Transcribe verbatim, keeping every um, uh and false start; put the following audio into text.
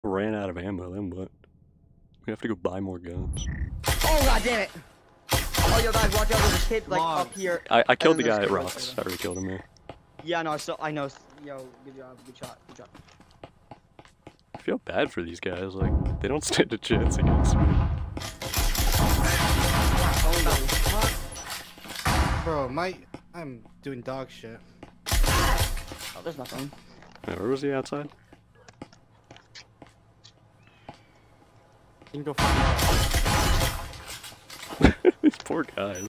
Ran out of ammo, then what? We have to go buy more guns. Oh god damn it! Oh yo guys, watch out! There's a kid like Mom. up here. I I killed the And then guy at there's- rocks. I already killed him here. Yeah, no, so I know. Yo, good job, good shot, good shot. I feel bad for these guys. Like they don't stand a chance against me. Bro, my I'm doing dog shit. Oh, there's nothing. Yeah, where was he outside? You can go find These poor guys.